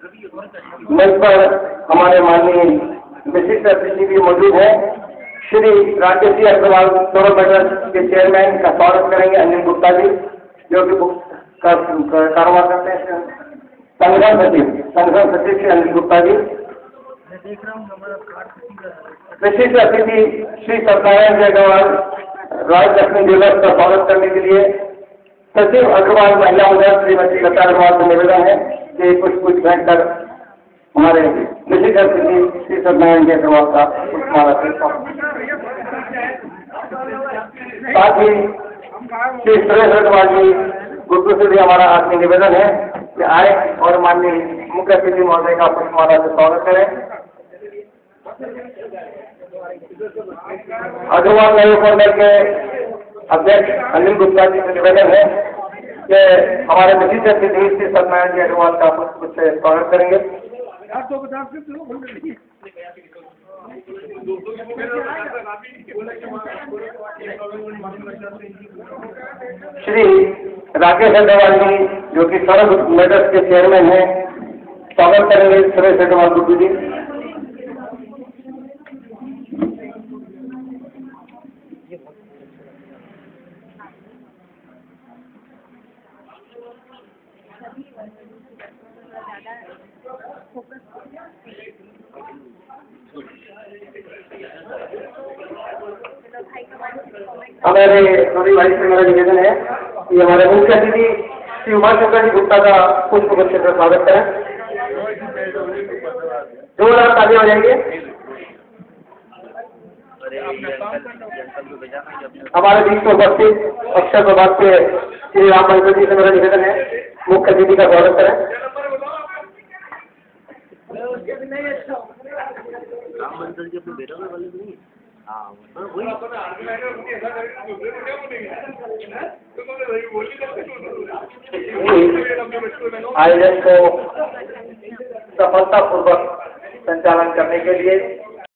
मंच पर हमारे माननीय विशिष्ट अतिथि भी मौजूद हैं। श्री राकेश जी अग्रवाल सौरभ मंडल के चेयरमैन का स्वागत करेंगे अनिल गुप्ता जी, जो कि कारोबार करते हैं। संगठन सचिव श्री अनिल गुप्ता जी। विशिष्ट अतिथि श्री सत्यनारायण जी अग्रवाल राजलक्ष्मी ज्वेलर्स का स्वागत करने के लिए सचिव अग्रवाल महिला उद्योग श्रीमती लता अग्रवाल से निवेदन है कि कुछ भेंट कर हमारे विशिष्ट अतिथि श्री सत्यनारायण जी अग्रवाल का पुष्पमाला से साथ ही श्री सुरेश अग्रवाल जी गुरु से भी हमारा आत्मीय निवेदन है कि आए और माननीय मुख्य अतिथि महोदय का पुष्पमाला से स्वागत करें। अग्रवाल नगर मंडल के अध्यक्ष अनिल गुप्ता जी से निवेदन है कि हमारे विशिष्ट अतिथि श्री सत्यनारायण जी अग्रवाल का पुष्प से स्वागत करेंगे। श्री राकेश अग्रवाल जी, जो कि सौरभ मेडर्स के चेयरमैन हैं, स्वागत करेंगे सुरेश अग्रवाल गुरु जी। हमारे सभी भाई से मेरा निवेदन है कि हमारे मुख्य अतिथि श्री उमा शंकर जी गुप्ता का पुष्प गुच्छ से स्वागत करें। 2 लाख ताली हो जाएंगे। हमारे बीच में उपस्थित अक्षर प्रभाग के श्री राम मंदिर जी से मेरा निवेदन है मुख्य अतिथि का स्वागत करें। आयोजन को सफलतापूर्वक संचालन करने के लिए